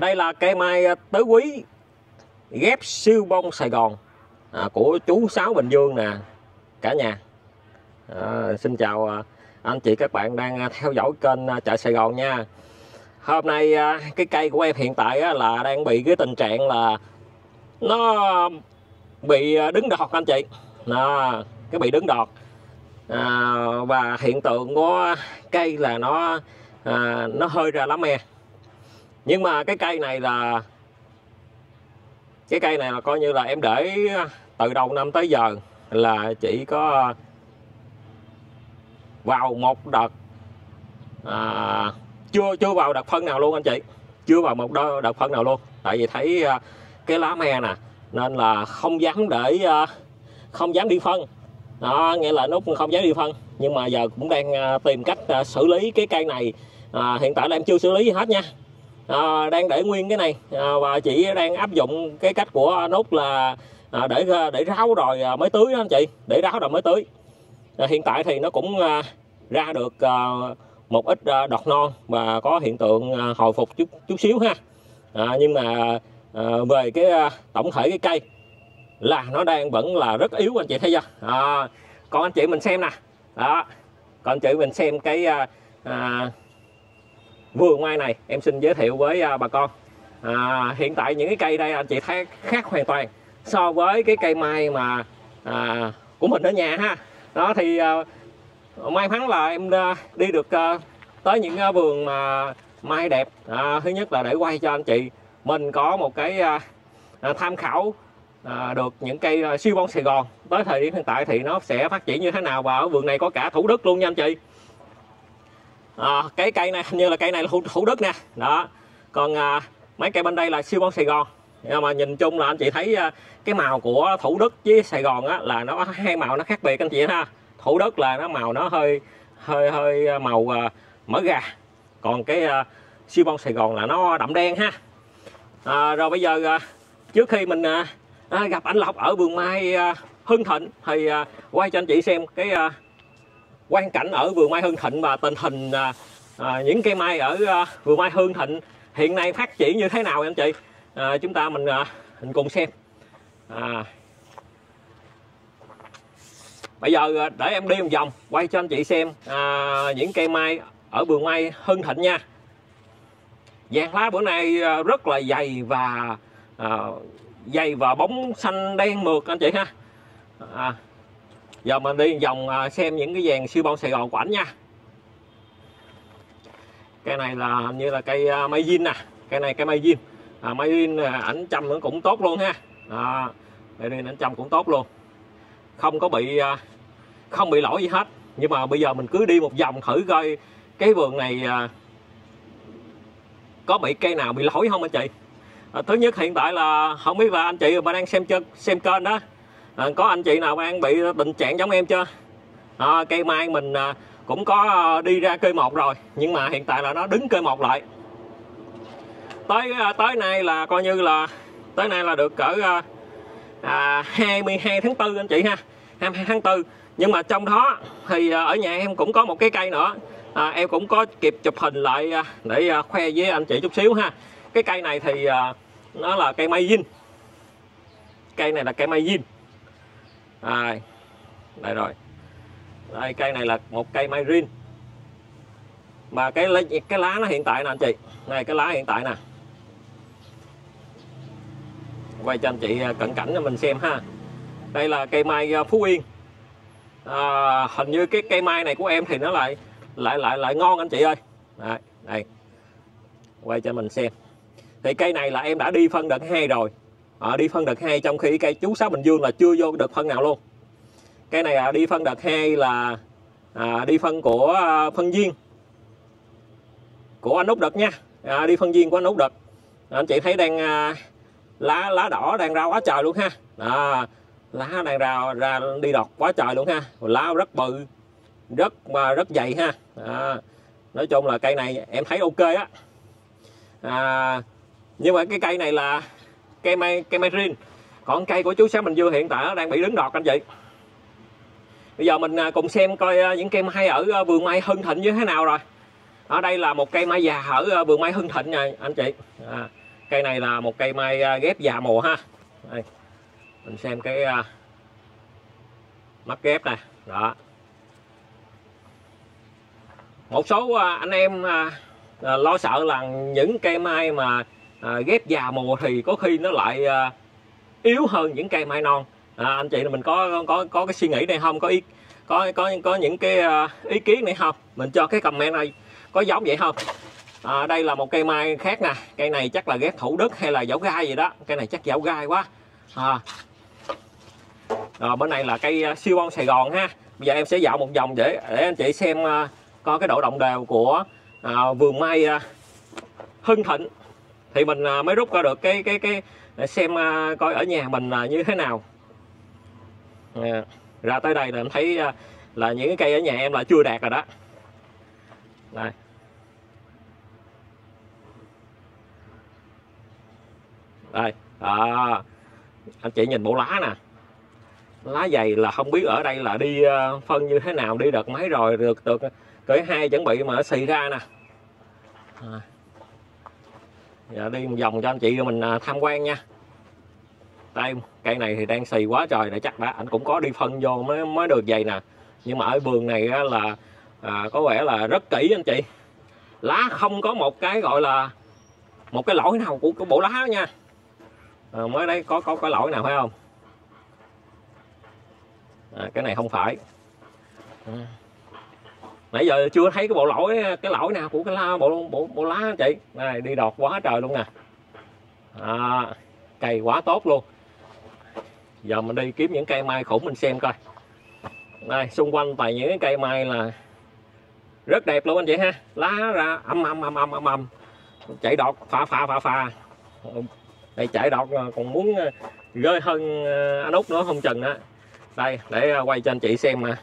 Đây là cây mai tứ quý ghép siêu bông Sài Gòn của chú Sáu Bình Dương nè cả nhà. Xin chào anh chị các bạn đang theo dõi kênh Chợ Sài Gòn nha. Hôm nay cái cây của em hiện tại là đang bị cái tình trạng là nó bị đứng đọt anh chị. Cái bị đứng đọt và hiện tượng của cây là nó hơi ra lá me. Nhưng mà cái cây này là coi như là em để từ đầu năm tới giờ là chỉ có vào một đợt chưa vào đợt phân nào luôn anh chị, chưa vào một đợt phân nào luôn. Tại vì thấy cái lá me nè nên là không dám đi phân. Đó, nghĩa là Nút không dám đi phân, nhưng mà giờ cũng đang tìm cách xử lý cái cây này. Hiện tại là em chưa xử lý gì hết nha. Đang để nguyên cái này và chỉ đang áp dụng cái cách của Nút là để ráo rồi mới tưới đó anh chị, để ráo rồi mới tưới. Hiện tại thì nó cũng ra được một ít đọt non và có hiện tượng hồi phục chút xíu ha. Nhưng mà về cái tổng thể cái cây là nó đang vẫn là rất yếu anh chị thấy chưa. Còn anh chị mình xem nè, đó, còn anh chị mình xem cái vườn mai này em xin giới thiệu với bà con. Hiện tại những cái cây đây anh chị thấy khác hoàn toàn so với cái cây mai mà của mình ở nhà ha. Đó thì may mắn là em đi được tới những vườn mai đẹp. Thứ nhất là để quay cho anh chị mình có một cái tham khảo được những cây siêu bông Sài Gòn tới thời điểm hiện tại thì nó sẽ phát triển như thế nào. Và ở vườn này có cả Thủ Đức luôn nha anh chị. Cái cây này hình như là cây này là Thủ Đức nè. Đó. Còn mấy cây bên đây là siêu bông Sài Gòn. Nhưng mà nhìn chung là anh chị thấy cái màu của Thủ Đức với Sài Gòn á, là nó hai màu nó khác biệt anh chị ha. Thủ Đức là nó màu nó hơi màu mỡ gà. Còn cái siêu bông Sài Gòn là nó đậm đen ha. Rồi bây giờ trước khi mình gặp anh Lộc ở vườn mai Hưng Thịnh thì quay cho anh chị xem cái quang cảnh ở vườn mai Hưng Thịnh và tình hình những cây mai ở vườn mai Hưng Thịnh hiện nay phát triển như thế nào anh chị. Chúng ta mình cùng xem. Bây giờ để em đi một vòng quay cho anh chị xem những cây mai ở vườn mai Hưng Thịnh nha. Vàng lá bữa nay rất là dày và bóng xanh đen mượt anh chị ha. Giờ mình đi vòng xem những cái vàng siêu bông Sài Gòn của ảnh nha. Cây này là hình như là cây mai zin nè. Cây này cây mai zin. Mai zin ảnh chăm nó cũng tốt luôn ha. Mai zin ảnh chăm cũng tốt luôn. Không bị lỗi gì hết. Nhưng mà bây giờ mình cứ đi một vòng thử coi cái vườn này có bị cây nào bị lỗi không anh chị. Thứ nhất hiện tại là không biết là anh chị mà đang xem kênh đó, có anh chị nào đang bị tình trạng giống em chưa. Cây mai mình cũng có đi ra cây 1 rồi, nhưng mà hiện tại là nó đứng cây 1 lại. Tới nay là coi như là tới nay là được cỡ 22 tháng 4 anh chị ha, 22 tháng 4. Nhưng mà trong đó thì ở nhà em cũng có một cái cây nữa, em cũng có kịp chụp hình lại để khoe với anh chị chút xíu ha. Cái cây này thì nó là cây mai zin. Cây này là cây mai zin. Đây rồi. Đây, cây này là một cây mai zin. Mà cái lá nó hiện tại nè anh chị. Này cái lá hiện tại nè. Quay cho anh chị cận cảnh cho mình xem ha. Đây là cây mai Phú Yên. Hình như cái cây mai này của em thì nó lại ngon anh chị ơi. Đây. Quay cho mình xem. Thì cây này là em đã đi phân đợt 2 rồi. Đi phân đợt 2 trong khi cây chú Sáu Bình Dương là chưa vô đợt phân nào luôn. Cây này đi phân đợt 2 là đi phân của phân viên của anh Út Đực nha. Đi phân viên của anh Út Đực. Anh chị thấy đang lá đỏ đang ra quá trời luôn ha. Lá đang ra đi đọt quá trời luôn ha. Lá rất bự, rất dày ha. Nói chung là cây này em thấy ok á. Nhưng mà cái cây này là cây mai rin. Còn cây của chú Sáu Bình Dương hiện tại nó đang bị đứng đọt anh chị. Bây giờ mình cùng xem coi những cây mai ở vườn mai Hưng Thịnh như thế nào rồi. Ở đây là một cây mai già ở vườn mai Hưng Thịnh nha anh chị. Cây này là một cây mai ghép già mùa ha. Đây, mình xem cái mắt ghép này đó. Một số anh em lo sợ là những cây mai mà ghép già mùa thì có khi nó lại yếu hơn những cây mai non. Anh chị mình có cái suy nghĩ này không, có những cái ý kiến này không, mình cho cái comment này có giống vậy không. Đây là một cây mai khác nè, cây này chắc là ghép Thủ Đức hay là Dảo Gai gì đó, cây này chắc Dảo Gai quá. Bên này là cây siêu bông Sài Gòn ha. Bây giờ em sẽ dạo một vòng để anh chị xem coi cái độ đồng đều của vườn mai Hưng Thịnh, thì mình mới rút ra được cái xem coi ở nhà mình như thế nào. Ra tới đây là em thấy là những cái cây ở nhà em là chưa đạt rồi đó. Đây. Đây, anh chị nhìn bộ lá nè, lá dày là không biết ở đây là đi phân như thế nào, đi đợt mấy rồi, được cỡ 2 chuẩn bị mà nó xì ra nè. Giờ đi một vòng cho anh chị mình tham quan nha. Đây, cây này thì đang xì quá trời, để chắc đã anh cũng có đi phân vô mới được vậy nè. Nhưng mà ở vườn này là có vẻ là rất kỹ anh chị, lá không có một cái gọi là một cái lỗi nào của bộ lá đó nha. Mới đấy có cái lỗi nào phải không? Cái này không phải. Nãy giờ chưa thấy cái lỗi nào của cái bộ lá anh chị. Đây, đi đọt quá trời luôn nè. Cây quá tốt luôn. Giờ mình đi kiếm những cây mai khủng mình xem coi. Đây, xung quanh toàn những cái cây mai là rất đẹp luôn anh chị ha. Lá ra âm chạy đọt phà. Đây chạy đọt còn muốn rơi hơn anh Út nữa không chừng đó. Đây, để quay cho anh chị xem mà.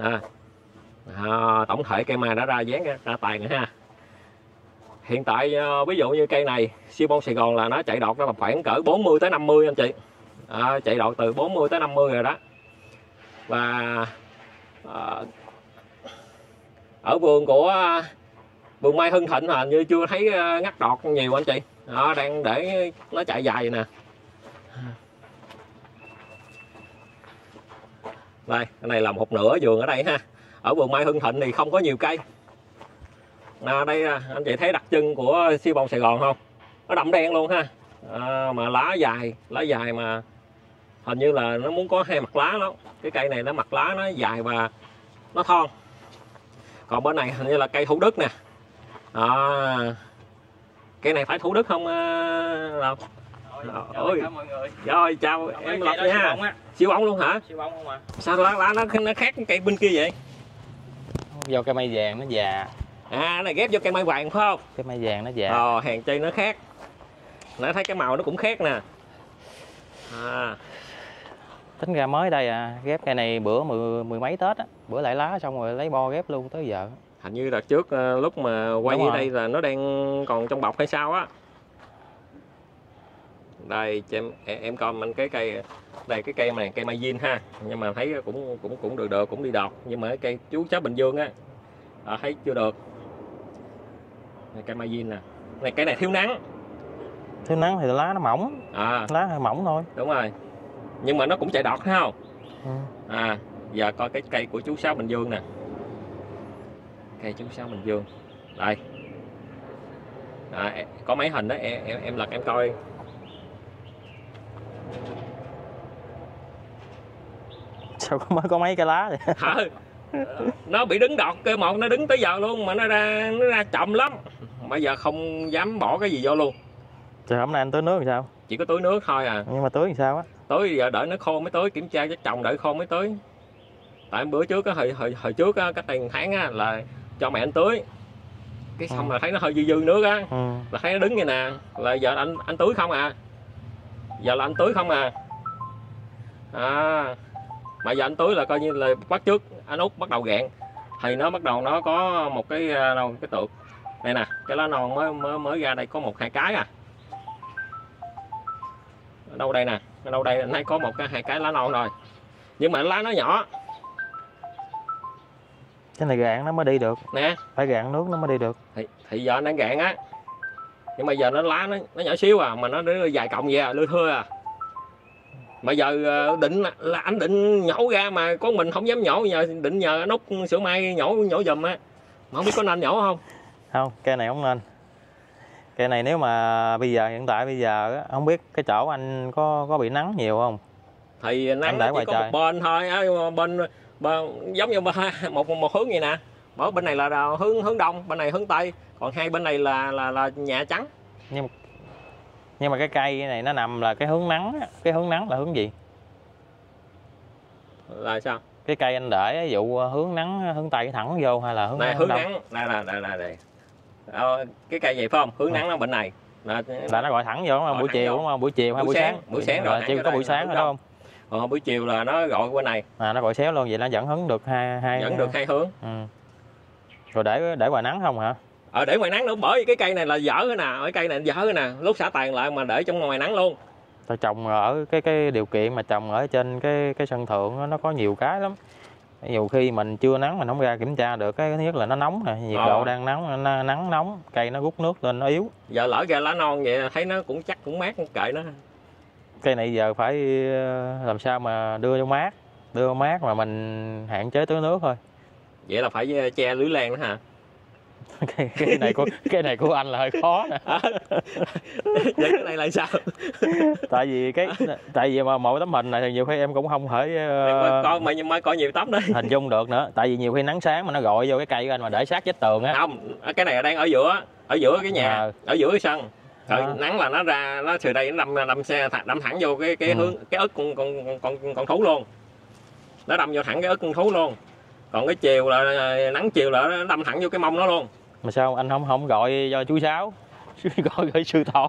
Tổng thể cây mai đã ra dáng ra tài nữa ha. Hiện tại ví dụ như cây này siêu bông Sài Gòn là nó chạy đọt nó khoảng cỡ 40 tới 50 anh chị. Chạy đọt từ 40 tới 50 rồi đó. Và ở vườn của vườn mai Hưng Thịnh hình như chưa thấy ngắt đọt nhiều anh chị. Đang để nó chạy dài nè. Đây, cái này là một nửa vườn ở đây ha. Ở vườn mai Hưng Thịnh thì không có nhiều cây. Đây anh chị thấy đặc trưng của siêu bông Sài Gòn không? Nó đậm đen luôn ha. Mà lá dài mà hình như là nó muốn có 2 mặt lá đó. Cái cây này nó mặt lá nó dài và nó thon. Còn bên này hình như là cây Thủ Đức nè. Cây này phải Thủ Đức không đâu? Ôi, rồi chào em Lộc nha. Siêu bông luôn hả? Siêu bông không à? Sao lá nó khác cây bên kia vậy? Do cây mai vàng nó già. Này ghép vô cây mai vàng phải không? Cây mai vàng nó già. Hèn chi nó khác. Nãy thấy cái màu nó cũng khác nè. Tính ra mới đây ghép cây này bữa mười mấy Tết á, bữa lại lá xong rồi lấy bo ghép luôn tới giờ. Hình như đợt trước lúc mà quay như đây là nó đang còn trong bọc hay sao á. Đây cho em coi mình cái cây đây, cái cây này cây mai Vin ha, nhưng mà thấy cũng được cũng đi đọt, nhưng mà cái cây chú cháu Bình Dương á thấy chưa được. Này, cây mai Vin nè. Này cái này thiếu nắng Thì lá nó mỏng, lá hơi mỏng thôi. Đúng rồi, nhưng mà nó cũng chạy đọt thấy không? Giờ coi cái cây của chú Sáu Bình Dương nè. Cây chú Sáu Bình Dương đây. Có mấy hình đó em lật em coi. Sao mới có mấy cái lá vậy? Nó bị đứng đọt cơ một, nó đứng tới giờ luôn mà nó ra chậm lắm. Bây giờ không dám bỏ cái gì vô luôn. Trời, hôm nay anh tưới nước làm sao? Chỉ có tưới nước thôi à. Nhưng mà tưới làm sao á? Tưới giờ đợi nó khô mới tưới, kiểm tra chắc trồng đợi khô mới tưới. Tại bữa trước hồi trước cách đây 1 tháng á, là cho mẹ anh tưới. Cái xong là thấy nó hơi dư nước á. Là thấy nó đứng như nè, là giờ anh tưới không à. Giờ là anh tưới không à. Mà giờ anh tưới là coi như là bắt trước anh Út bắt đầu gạn, thì nó bắt đầu nó có một cái cái tược đây nè, cái lá non mới ra đây có 1-2 cái à. Ở đâu đây nè, ở đâu đây anh thấy có 1-2 cái lá non rồi, nhưng mà lá nó nhỏ. Cái này gạn nó mới đi được nè, phải gạn nước nó mới đi được. Thì giờ anh đang gạn á. Nhưng mà giờ nó lá nó nhỏ xíu à, mà nó dài cọng vậy à, lưa thưa à. Mà giờ định là anh định nhổ ra mà có mình không dám nhổ, giờ định nhờ nút sữa mai nhổ giùm á, mà không biết có nên nhổ không. Không, cây này không nên. Cây này nếu mà hiện tại bây giờ không biết cái chỗ anh có bị nắng nhiều không? Thì nắng nó chỉ có một bên thôi, bên giống như một hướng vậy nè. Ở bên này là hướng đông, bên này hướng tây, còn hai bên này là nhà trắng. Nhưng mà cái cây này nó nằm là cái hướng nắng, cái hướng nắng là hướng gì? Là sao? Cái cây anh để ví dụ hướng nắng hướng tây thẳng vô hay là hướng này, nắng hướng nắng đây. Cái cây gì phải không? Hướng nắng nó bên này. Là nó gọi thẳng vô đúng không? Buổi chiều đúng không? Buổi chiều hay buổi sáng? Buổi sáng rồi. Chiều có buổi sáng rồi đúng không? Buổi chiều là nó gọi bên này. Nó gọi xéo luôn, vậy nó vẫn hứng được hai hướng. Rồi để ngoài nắng không hả? Để ngoài nắng nữa, bởi vì cái cây này là dở nè, ở cây này dở nè, lúc xả tàn lại mà để trong ngoài nắng luôn. Ta trồng ở cái điều kiện mà trồng ở trên cái sân thượng nó có nhiều cái lắm. Nhiều khi mình chưa nắng mình không ra kiểm tra được, cái thứ nhất là nó nóng nè, nhiệt độ đang nóng, nắng nóng, cây nó rút nước lên nó yếu. Giờ lỡ ra lá non vậy thấy nó cũng chắc cũng mát, cũng kệ nó. Cây này giờ phải làm sao mà đưa mát mà mình hạn chế tưới nước thôi. Vậy là phải che lưới lan nữa hả? cái này của anh là hơi khó nè. Vậy cái này là sao? tại vì mà mỗi tấm hình này thì nhiều khi em cũng không thể coi mà coi nhiều tấm đấy hình dung được nữa, tại vì nhiều khi nắng sáng mà nó gọi vô cái cây của anh mà để sát vách tường á. Không, cái này đang ở giữa cái nhà, ở giữa cái sân. Nắng là nó ra, nó từ đây nó đâm thẳng vô cái hướng cái ức con thú luôn. Nó đâm vô thẳng cái ức con thú luôn. Còn cái chiều là nắng chiều là nó đâm thẳng vô cái mông nó luôn. Mà sao anh không gọi cho chú Sáu, gọi sư tổ?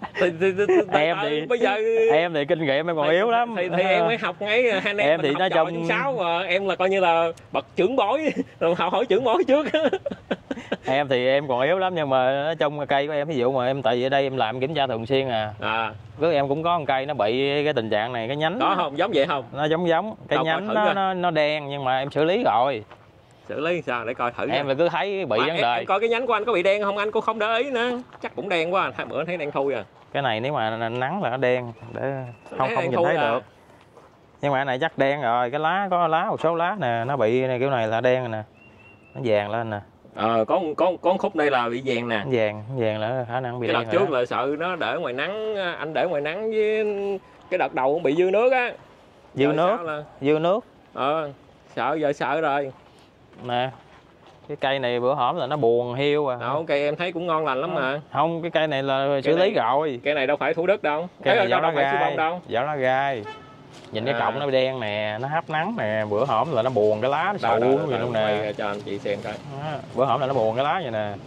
Em thì kinh nghiệm em còn yếu lắm. Thì em mới học ngay hai anh em thì nói chung chú Sáu mà em là coi như là bậc trưởng bối, rồi hỏi trưởng bối trước. Em thì em còn yếu lắm, nhưng mà nói chung cây của em ví dụ mà em tại vì ở đây em làm kiểm tra thường xuyên cứ em cũng có một cây nó bị cái tình trạng này, cái nhánh có không giống vậy không? Nó giống cái nhánh nó đen, nhưng mà em xử lý rồi. Xử lý sao để coi thử em là cứ thấy bị vấn đề. Em coi cái nhánh của anh có bị đen không, anh cũng không để ý nữa, chắc cũng đen quá, hai bữa thấy đen thui à. Cái này nếu mà nắng là nó đen để không nhìn thấy được. Nhưng mà cái này chắc đen rồi, cái lá có một số lá nè nó bị này, kiểu này là đen nè, nó vàng lên nè. Có khúc đây là bị vàng nè. Vàng là khả năng bị cái đen. Đợt trước là sợ nó để ngoài nắng, anh để ngoài nắng với cái đợt đầu cũng bị dư nước á. Dư nước. Sợ rồi. Nè. Cái cây này bữa hổm là nó buồn hiu à. Cây em thấy cũng ngon lành lắm mà. Không, cái cây này là xử lý rồi. Cây này đâu phải Thủ Đức đâu. Cây này đâu phải Sư Bông đâu. Vỏ lá gai. Nhìn cái cọng nó đen nè, nó hấp nắng nè, bữa hổm là nó buồn cái lá, nó sụ vậy luôn nè. Cho anh chị xem coi. Bữa hổm là nó buồn cái lá vậy nè.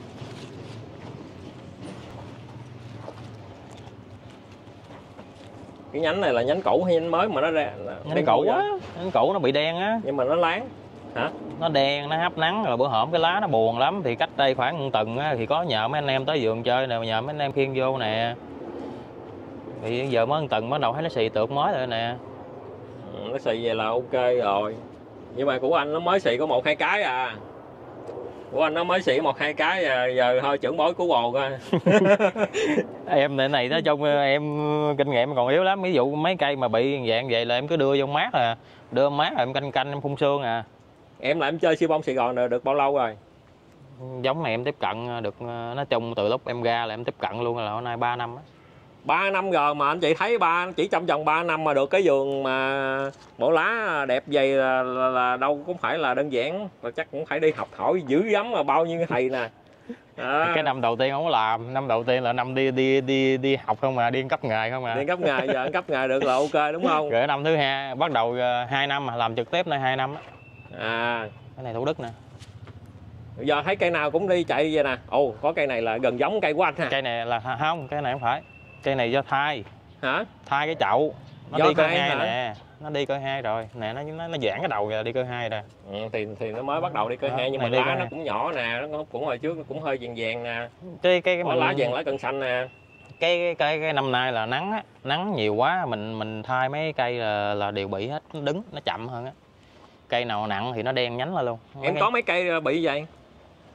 Cái nhánh này là nhánh cũ hay nhánh mới mà nó ra? Nhánh cũ á, nhánh cũ nó bị đen á. Nhưng mà nó láng. Hả? Nó đen, nó hấp nắng rồi bữa hổm cái lá nó buồn lắm, thì cách đây khoảng 1 tuần á thì có nhờ mấy anh em tới vườn chơi nè, nhờ mấy anh em khiêng vô nè. Thì giờ mới 1 tuần bắt đầu thấy nó xì tược mới rồi nè. Nó xì vậy là ok rồi. Nhưng mà của anh nó mới xì có 1-2 cái à. Của anh nó mới xị 1-2 cái giờ thôi trưởng bối cứu bồ coi. Em này nói chung em kinh nghiệm còn yếu lắm, ví dụ mấy cây mà bị dạng vậy là em cứ đưa vô mát đưa mát rồi em canh em phun sương à. Em là em chơi siêu bông Sài Gòn được bao lâu rồi? Giống này em tiếp cận được, nói chung từ lúc em ra là em tiếp cận luôn, là hôm nay 3 năm á. 3 năm rồi mà anh chị thấy chỉ trong vòng 3 năm mà được cái vườn mà bộ lá đẹp vậy là đâu cũng phải là đơn giản, và chắc cũng phải đi học hỏi dữ lắm mà bao nhiêu thầy nè. Cái năm đầu tiên không có làm, năm đầu tiên là năm đi học không mà, đi cấp nghề không mà. Đi cấp nghề, giờ cấp nghề được là ok đúng không? Rồi năm thứ hai bắt đầu 2 năm mà làm trực tiếp này 2 năm á. Cái này Thủ Đức nè. Giờ thấy cây nào cũng đi chạy vậy nè. Có cây này là gần giống cây của anh ha. Cây này là không, cây này không phải. Cây này do thai. Hả? Thai cái chậu. Nó do đi cơ 2 hả? nè. Nó đi cơ 2 rồi. Nè nó giãn cái đầu rồi đi cơ 2 nè. Thì nó mới bắt đầu đi cơ 2 nhưng mà lá nó cũng nhỏ nè, nó cũng hồi trước nó cũng hơi vàng vàng nè. Cái lá vàng lá cần xanh nè. Cái năm nay là nắng á, nắng nhiều quá, mình thay mấy cây là đều bị hết, nó đứng nó chậm hơn á. Cây nào nặng thì nó đen nhánh lên luôn. Em có mấy cây bị vậy?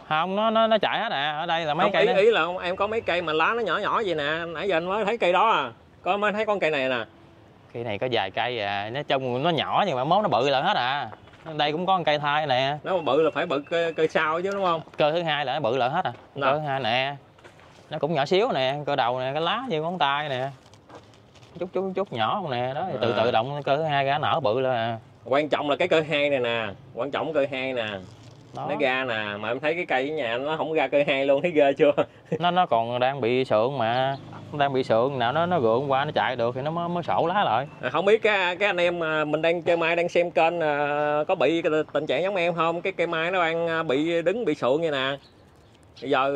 Không, nó chạy hết à. Ở đây là mấy không, cây ý là em có mấy cây mà lá nó nhỏ nhỏ vậy nè, nãy giờ anh mới thấy cây đó à, mới thấy con cây này nè. Cây này có vài cây à, nó trông nó nhỏ nhưng mà mốt nó bự lại hết à. Đây cũng có một cây thai nè. Nếu mà bự là phải bự cây sau chứ đúng không? Cơ thứ hai là nó bự lại hết à. Cơ thứ hai nè, nó cũng nhỏ xíu nè, cơ đầu nè, cái lá như ngón tay nè, chút nhỏ không nè, đó từ tự động cơ thứ hai ra nở bự lên à. Quan trọng là cái cơ hai này nè, quan trọng cơ hai nè. Đó. Nó ra nè, mà em thấy cái cây ở nhà nó không ra cơ hai luôn, thấy ghê chưa? Nó còn đang bị sượng mà, đang bị sượng nào nó gượng qua nó chạy được thì nó mới sổ lá lại. Không biết cái anh em mà mình đang chơi mai đang xem kênh có bị cái tình trạng giống em không? Cái cây mai nó đang bị sượng vậy nè. Bây giờ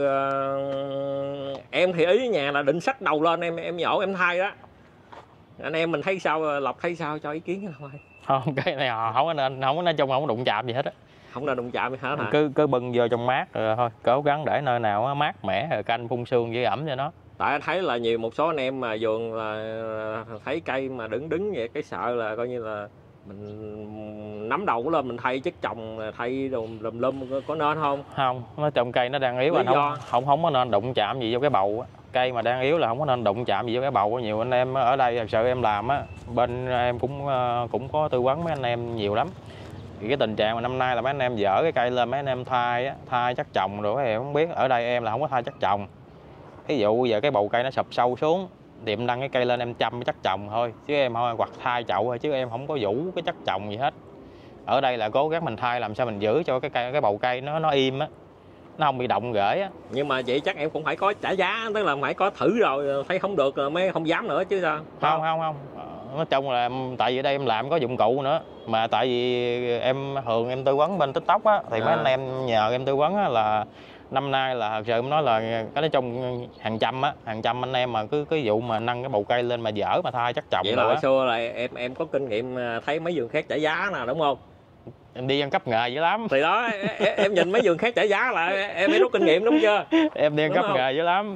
em thì ý nhà là định xách đầu lên em nhổ em thay đó. Anh em mình thấy sao, Lộc thấy sao, cho ý kiến thôi. Không, cái này không có nên, không có nói chung không có đụng chạm gì hết á. Không nên đụng chạm gì hết hả? Cứ bưng vô trong mát rồi thôi, cố gắng để nơi nào mát mẻ rồi canh phun sương giữ ẩm cho nó. Tại anh thấy là nhiều một số anh em mà vườn là thấy cây mà đứng vậy, cái sợ là coi như là mình nắm đầu lên mình thay chất trồng, thay đồ lum có nên không? Không, nó trồng cây nó đang yếu, anh không có nên đụng chạm gì vô cái bầu á. Cây mà đang yếu là không có nên đụng chạm gì vô cái bầu. Nhiều anh em ở đây thật sự em làm á, bên em cũng có tư vấn mấy anh em nhiều lắm. Thì cái tình trạng mà năm nay là mấy anh em dỡ cái cây lên, mấy anh em thay chất trồng rồi em không biết. Ở đây em là không có thay chất trồng. Ví dụ giờ cái bầu cây nó sụp sâu xuống thì em đăng cái cây lên em chăm cái chất trồng thôi, chứ em không, hoặc thay chậu thôi, chứ em không có vũ cái chất trồng gì hết. Ở đây là cố gắng mình thay làm sao mình giữ cho cái bầu cây nó im á, nó không bị động rễ á. Nhưng mà vậy chắc em cũng phải có trả giá, tức là phải có thử rồi thấy không được rồi mới không dám nữa chứ sao? Không. Nói chung là tại vì đây em làm có dụng cụ nữa, mà tại vì em thường em tư vấn bên TikTok á, thì mấy anh em nhờ em tư vấn á, là năm nay là thật sự em nói là cái nói chung hàng trăm anh em mà cứ vụ mà nâng cái bầu cây lên mà dở mà thay chất trồng. Vậy là hồi xưa là em có kinh nghiệm thấy mấy vườn khác trả giá nè đúng không? Em đi ăn cắp nghề dữ lắm. Thì đó em nhìn mấy vườn khác trả giá là em mới rút kinh nghiệm đúng chưa? Em đi ăn cắp nghề dữ lắm.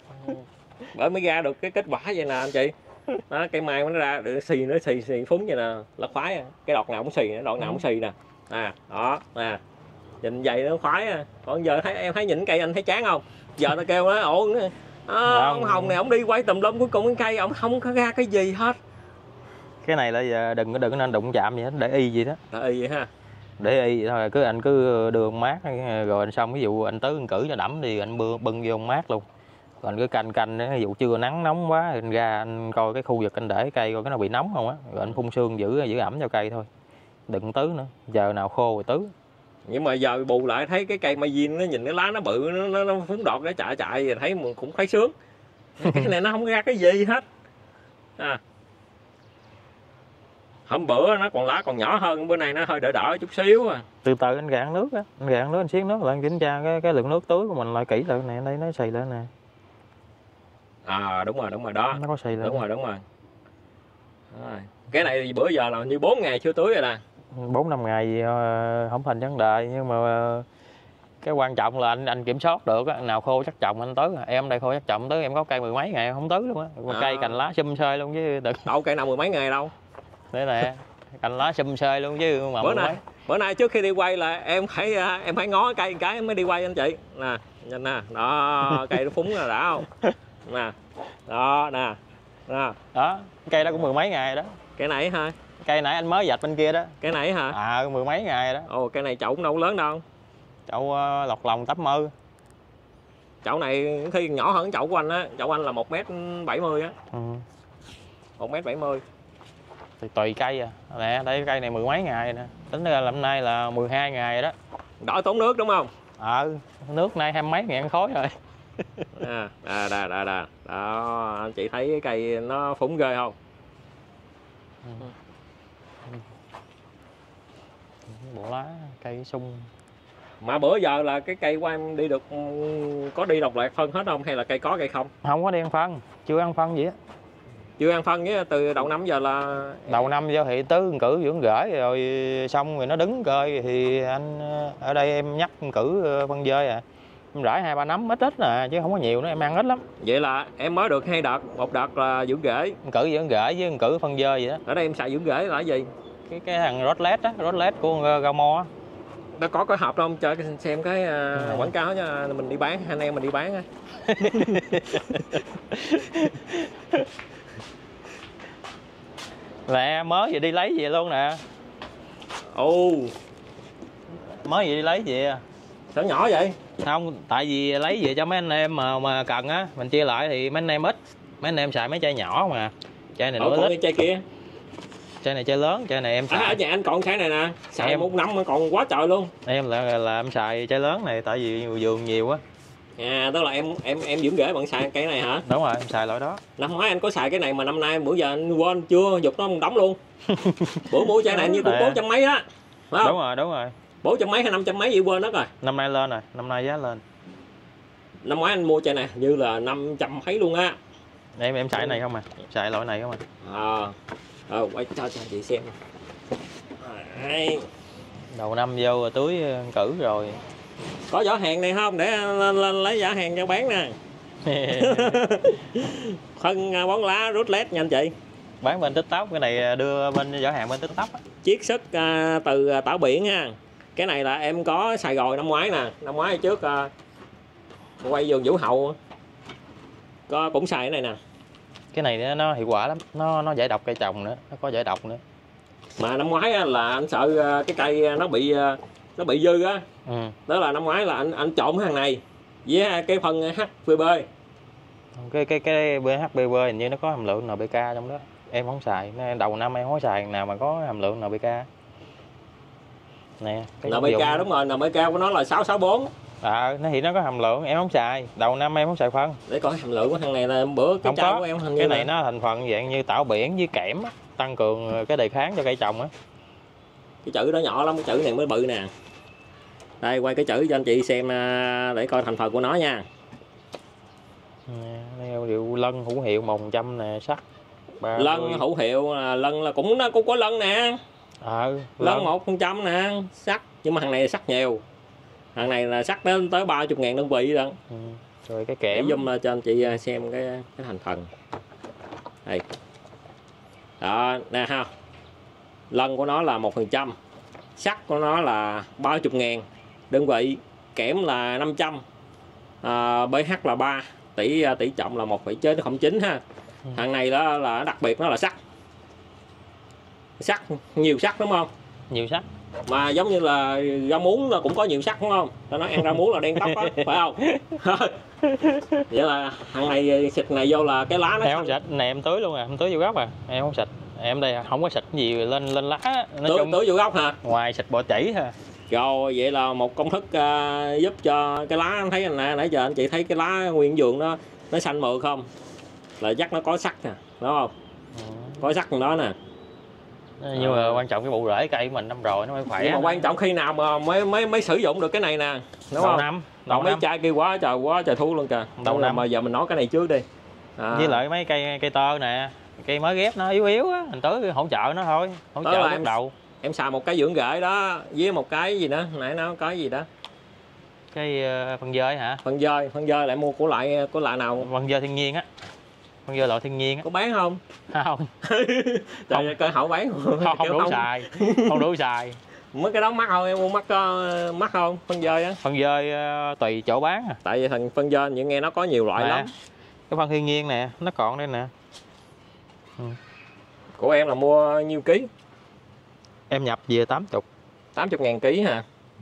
Bởi mới ra được cái kết quả vậy nè anh chị. Đó, cây mai nó ra được nó xì phúng vậy nè, là khoái. Cái đọt nào cũng xì, đọt nào cũng xì nè. Đó nè. Nhìn vậy nó khoái. Còn giờ em thấy nhìn cây anh thấy chán không? Giờ nó kêu nó ổn. Ông Hồng này ông đi quay tùm lum, cuối cùng cái cây ông không có ra cái gì hết. Cái này là giờ đừng có nên đụng chạm gì hết, để y gì đó. Để y vậy ha. Để y thôi, anh cứ đưa mát rồi anh xong, ví dụ anh tưới anh cử cho đẫm thì anh bưng vô mát luôn. Còn anh cứ canh ví dụ trưa nắng nóng quá thì anh ra anh coi cái khu vực anh để cây coi cái nó bị nóng không á, rồi anh phun sương giữ ẩm cho cây thôi. Đừng tưới nữa, giờ nào khô rồi tưới. Nhưng mà giờ bù lại thấy cái cây mai diên nó nhìn cái lá nó bự, nó phúng đọt nó chạy rồi thấy cũng thấy sướng. Cái này nó không ra cái gì hết. Hôm bữa nó còn lá còn nhỏ hơn, bữa nay nó hơi đỡ chút xíu à. Từ từ anh gạn nước á, anh xiết nước lại, anh kiểm tra cái lượng nước tưới của mình lại kỹ lại nè, đây nó xì lên nè. Đúng rồi đó. Nó có xì lên. Đúng rồi. Cái này thì bữa giờ là như 4 ngày chưa tưới rồi nè. 4-5 ngày gì không thành vấn đề, nhưng mà cái quan trọng là anh kiểm soát được á, nào khô chắc trồng anh tưới. Em đây khô chắc trồng tưới, em có cây 10 mấy ngày không tưới luôn á. Cây cành lá sum xơi luôn chứ đừng. Đâu cây nào 10 mấy ngày đâu. Đây nè, cành lá sum xơi luôn chứ mà bữa nay trước khi đi quay là em phải ngó cây cái em mới đi quay anh chị. Nè, nhìn nè, đó cây nó phúng rồi đã không? Nè. Đó nè. Đó, cây đó cũng 10 mấy ngày đó. Cái này hả? Cây nãy anh mới dạch bên kia đó. Cái này hả? 10 mấy ngày đó. Ồ, cây này chậu cũng đâu lớn đâu. Chậu lọc lòng tấp mơ. Chậu này khi nhỏ hơn chậu của anh á, chậu anh là 1m70 á. 1m70. Thì tùy cây à. Nè, đây cây này 10 mấy ngày nè. Tính ra năm nay là 12 ngày đó. Đỡ tốn nước đúng không? Nước nay 20 mấy ngàn khối rồi. Đó, anh chị thấy cái cây nó phúng ghê không? Bộ lá cây sung. Mà bữa giờ là cái cây của em đi được, có đi độc lạc phân hết không hay là cây có cây không? Không có đi ăn phân, chưa ăn phân gì á. Chưa ăn phân với từ đầu năm giờ là đầu năm vô thì tứ cử dưỡng rễ rồi xong rồi nó đứng cơi thì anh ở đây em nhắc cử phân dơi à. Em rải 2-3 nắm ít nè chứ không có nhiều nữa, em ăn ít lắm. Vậy là em mới được 2 đợt, một đợt là dưỡng rễ. Cử dưỡng rễ với cử phân dơi vậy đó. Ở đây em xài dưỡng rễ là cái gì? Cái thằng Rottlet á, Rottlet của Gamo á. nó có hộp không cho xem cái quảng cáo cho mình đi bán, anh em mình đi bán á. Lẹ mới vừa đi lấy về luôn nè. Ồ, Mới vừa đi lấy về. sao nhỏ vậy? Không, tại vì lấy về cho mấy anh em mà cần á, mình chia lại thì mấy anh em ít. Mấy anh em xài mấy chai nhỏ mà. Chai này nửa còn lít. cái chai kia. Chai này chai lớn, chai này em xài. Ở nhà anh còn cái này nè, xài em 1 năm mà còn quá trời luôn. Em là em xài chai lớn này tại vì vườn nhiều á. À, tức là em dưỡng rễ bạn xài cái này hả? Đúng rồi, em xài loại đó. Năm ngoái anh có xài cái này mà năm nay bữa giờ anh quên chưa dục nó một đống luôn. Bữa mua chai này như cũng 400 mấy á. Phải không? Đúng rồi. 400 mấy hay 500 mấy gì quên mất rồi. Năm nay lên rồi, năm nay giá lên. Năm ngoái anh mua chai này như là 500 mấy luôn á. Em xài này không à, xài loại này không à. Quay cho chị xem. Đấy. Đầu năm vô túi cử rồi. Có giỏ hàng này không để lên lấy giỏ hàng cho bán nè. Phân bón lá rút led nha anh chị. Bán bên TikTok, cái này đưa bên giỏ hàng bên TikTok á. Chiết xuất từ tảo biển ha. Cái này là em có xài rồi năm ngoái nè, năm ngoái trước quay vườn Vũ Hậu cũng xài cái này nè. Cái này nó hiệu quả lắm, nó giải độc cây trồng nữa, nó có giải độc nữa. Mà năm ngoái là anh sợ cái cây nó bị dư á. Đó là năm ngoái là anh trộn cái thằng này với cái phân HPB. Cái BHPB hình như nó có hàm lượng NPK trong đó. Em không xài, đầu năm em không xài nào mà có hàm lượng NPK. Nè, NPK đúng rồi, NPK của nó là 664. Nó thì nó có hàm lượng, em không xài. Đầu năm em không xài phân. Để coi hàm lượng của thằng này là bữa cái chai của em hình như cái này nó thành phần dạng như tảo biển với kẽm á, tăng cường cái đề kháng cho cây trồng á. Cái chữ đó nhỏ lắm, cái chữ này mới bự nè. Đây quay cái chữ cho anh chị xem để coi thành phần của nó nha. Điều lân hữu hiệu 100 nè, sắt. Lân hữu hiệu lân là nó cũng có lân nè. Lân 1% nè, sắt, nhưng mà thằng này sắt nhiều. Thằng này là sắt đến tới 30.000 đơn vị rồi. Rồi cái kẽm. Để zoom cho anh chị xem cái thành phần. Đây. Đó, nè ha. Lân của nó là 1%, sắt của nó là 30.000 đơn vị, kẽm là 500, pH là 3, tỷ trọng là 1,09 ha. Thằng này đó là đặc biệt, nó là sắt, nhiều sắt đúng không? Nhiều sắt. Mà giống như là rau muống là cũng có nhiều sắt đúng không? Ta nói ăn rau muống là đen tóc á, phải không? Vậy là thằng này xịt này vô là cái lá nó em không xịt, này em tưới luôn à, em tưới vô gốc à, em không xịt. Em đây không có xịt gì lên lá. Tưới vô gốc hả? Ngoài xịt bọ chỉ thôi. Rồi vậy là một công thức giúp cho cái lá. Anh thấy nè, nãy giờ anh chị thấy cái lá nguyên vườn nó xanh mượt không? Là chắc nó có sắt nè, đúng không? Có sắt đó nè. Nhưng mà quan trọng cái bộ rễ cây của mình năm rồi nó mới khỏe. Nhưng mà quan trọng khi nào mà mới sử dụng được cái này nè, đúng đầu không? Năm. Đầu mấy chai kia quá trời thu luôn kìa. Đầu năm mà giờ mình nói cái này trước đi. Với lại mấy cây tơ nè, cây mới ghép nó yếu á, mình tới hỗ trợ nó thôi, hỗ trợ lúc đầu. Em xài một cái dưỡng rễ đó với một cái gì đó, nãy nó có gì đó. Cái phân dơi hả? Phân dơi lại mua của loại nào? Phân dơi thiên nhiên á. Phân dơi loại thiên nhiên á. Có bán không? Không. Trời, cơ hậu bán không đủ xài. Không đủ xài. Mấy cái đó mắc không? Em mua mắc không? Phân dơi á. Phân dơi tùy chỗ bán à. Tại vì thằng phân dơi nhưng nghe nó có nhiều loại lắm. Cái phân thiên nhiên nè, nó còn đây nè. Của em là mua nhiêu ký? Em nhập về 80. 80.000 ký hả?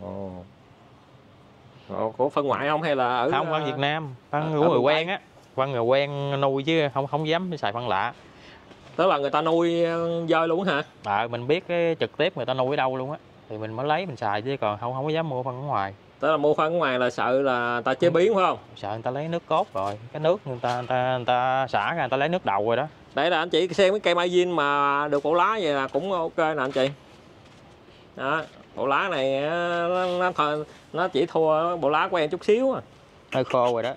Của phân ngoại không hay là ở không, phân Việt Nam, phân của người quen á, phân người quen nuôi chứ không dám xài phân lạ. Tức là người ta nuôi dơi luôn hả? Mình biết cái trực tiếp người ta nuôi ở đâu luôn á thì mình mới lấy mình xài, chứ còn không có dám mua phân ở ngoài. Tức là mua phân ở ngoài là sợ là người ta chế biến phải không? Sợ người ta lấy nước cốt rồi, cái nước người ta xả ra người ta lấy nước đầu rồi đó. Đây là anh chị xem cái cây mai Vin mà được bộ lá vậy là cũng ok nè anh chị. Đó, bộ lá này nó chỉ thua bộ lá của em chút xíu à. Hơi khô rồi đó.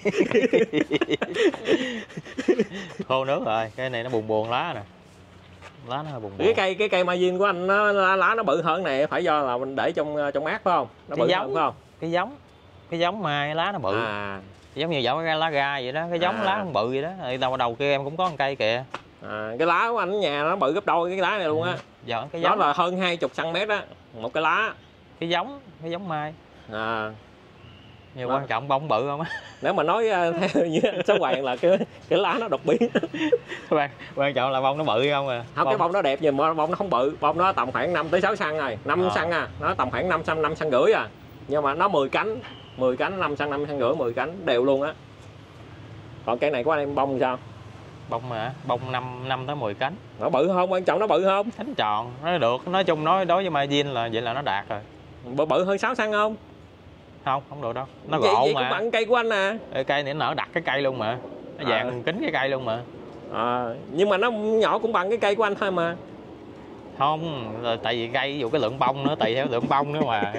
Khô nước rồi, cái này nó buồn lá nè. Lá nó buồn. Cái cây mai Vin của anh lá nó bự hơn này, phải do là mình để trong mát phải không? Nó bự hơn phải không? Cái giống mai lá nó bự. Giống như giống cái lá gai vậy đó, cái giống lá không bự vậy đó. Đầu kia em cũng có một cây kìa. Cái lá của anh ở nhà nó bự gấp đôi cái lá này luôn á. Cái đó là hơn 20 cm đó, một cái lá. cái giống mai. Nhưng Mà quan trọng bông bự không á. nếu mà nói theo như anh Sáu Hoàng là cái lá nó đột biến. Quan trọng là bông nó bự không à. Không, cái bông nó đẹp nhưng mà bông nó không bự, bông nó tầm khoảng 5 tới 6 cm rồi, 5 cm à, nó tầm khoảng 5 cm 5 cm rưỡi à. Nhưng mà nó 10 cánh 5 cm 5 cm rưỡi 10 cánh đều luôn á. Còn cây này của anh em bông sao? Bông mà bông 5 tới 10 cánh. Nó bự không? Quan trọng nó bự không? Cánh tròn nó được, nói chung nói đối với margin là vậy là nó đạt rồi. Bự hơn 6 cm không? Không được đâu, nó vậy, gọn vậy mà. cũng bằng cây của anh nè. Cây này nó nở đặt cái cây luôn mà, nó dàn kính cái cây luôn mà. Nhưng mà nó nhỏ cũng bằng cái cây của anh thôi mà. Không, tại vì cây ví dụ cái lượng bông nữa, tùy theo lượng bông nữa mà.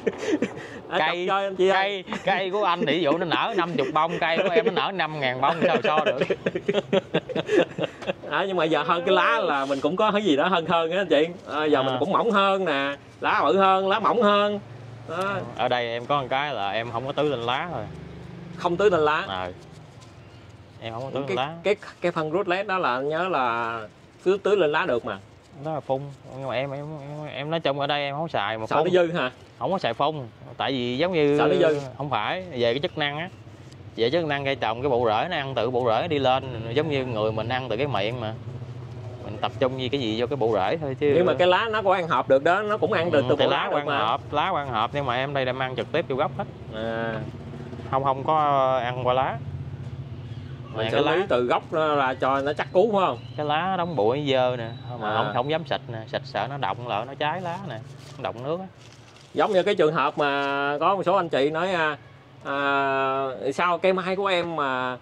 Cây của anh thì ví dụ nó nở 50 bông, cây của em nó nở 5.000 bông, sao so được. Nhưng mà giờ hơn cái lá là mình cũng có cái gì đó hơn á anh chị. Giờ mình cũng mỏng hơn nè, lá bự hơn, lá mỏng hơn đó. Ở đây em có một cái là em không có tưới lên lá rồi. Không tưới lên lá. Em không có tưới lên lá. Cái phân Rootless đó là anh nhớ là tưới lên lá được mà. Đó là phun, nhưng mà em nói chung ở đây em không xài mà sợ nó dư hả? Không có xài phun, tại vì giống như sợ nó dư. Không phải về cái chức năng á, về chức năng cây trồng, cái bộ rễ nó ăn từ bộ rễ đi lên, giống như người mình ăn từ cái miệng mà mình tập trung như cái gì vô cái bộ rễ thôi chứ. Nhưng mà cái lá nó có ăn hộp được đó, nó cũng ăn từ bộ lá được mà. Lá quan hộp, nhưng mà em đây đem ăn trực tiếp vô gốc hết. Không có ăn qua lá. Mình xử lý từ gốc là cho nó chắc cú phải không? Cái lá đóng bụi dơ nè, mà không dám xịt nè, xịt sợ nó động lại nó cháy lá nè, nó động nước á. Giống như cái trường hợp mà có một số anh chị nói sao cây mai của em mà